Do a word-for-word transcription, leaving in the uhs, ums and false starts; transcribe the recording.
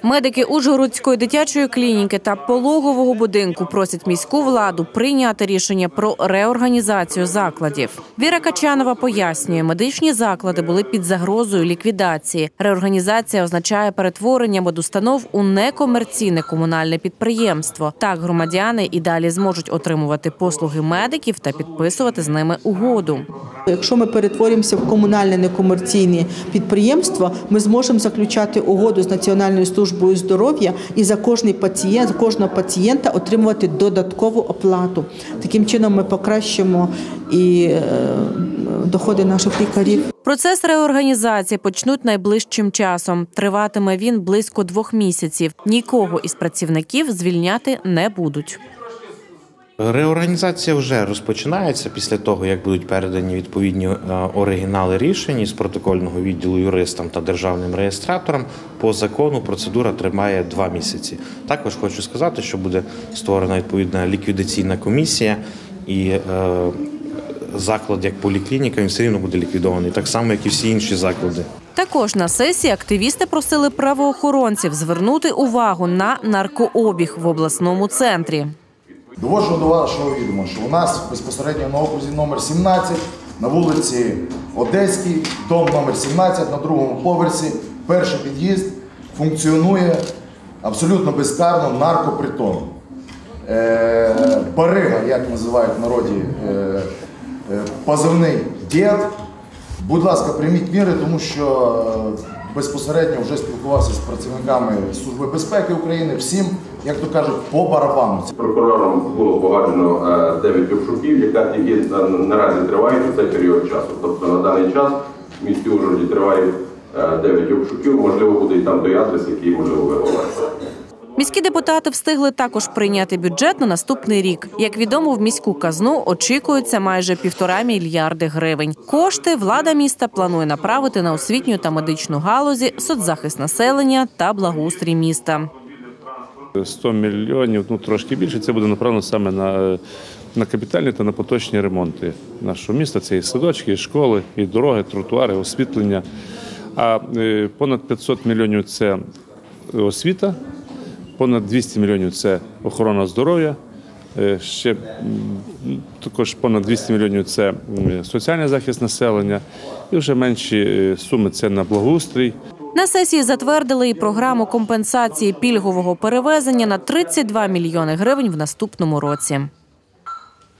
Медики Ужгородської дитячої клініки та пологового будинку просять міську владу прийняти рішення про реорганізацію закладів. Віра Качанова пояснює, медичні заклади були під загрозою ліквідації. Реорганізація означає перетворення медустанов у некомерційне комунальне підприємство. Так громадяни і далі зможуть отримувати послуги медиків та підписувати з ними угоду. Якщо ми перетворимося в комунальне некомерційне підприємство, ми зможемо заключати угоду з Національною службою здоров'я і за кожний пацієнт, за кожного пацієнта отримувати додаткову оплату. Таким чином ми покращимо і доходи наших лікарів. Процес реорганізації почнуть найближчим часом. Триватиме він близько двох місяців. Нікого із працівників звільняти не будуть. Реорганізація вже розпочинається після того, як будуть передані відповідні оригінали рішень з протокольного відділу юристам та державним реєстраторам. По закону процедура триває два місяці. Також хочу сказати, що буде створена відповідна ліквідаційна комісія і е, заклад як поліклініка, він все рівно буде ліквідований, так само, як і всі інші заклади. Також на сесії активісти просили правоохоронців звернути увагу на наркообіг в обласному центрі. Доводжу до вашого відома, що у нас безпосередньо на окрузі номер сімнадцять, на вулиці Одеській, дом номер сімнадцять, на другому поверсі, перший під'їзд, функціонує абсолютно безкарно наркопритон. Е, Барига, як називають в народі, е, е, позивний дід. Будь ласка, прийміть міри, тому що безпосередньо вже спілкувався з працівниками Служби безпеки України, всім, як то кажуть, по барабану. Прокурором було погоджено дев'ять обшуків, які наразі тривають у цей період часу. Тобто на даний час в місті Ужгороді триває дев'ять обшуків, можливо, буде і там той адрес, який можливо виявляється. Міські депутати встигли також прийняти бюджет на наступний рік. Як відомо, в міську казну очікується майже півтора мільярди гривень. Кошти влада міста планує направити на освітню та медичну галузі, соцзахист населення та благоустрій міста. сто мільйонів, ну трошки більше, це буде направлено саме на, на капітальні та на поточні ремонти нашого міста. Це і садочки, і школи, і дороги, тротуари, освітлення. А понад п'ятсот мільйонів – це освіта. Понад двісті мільйонів – це охорона здоров'я, ще також понад двісті мільйонів – це соціальний захист населення і вже менші суми – це на благоустрій. На сесії затвердили і програму компенсації пільгового перевезення на тридцять два мільйони гривень в наступному році.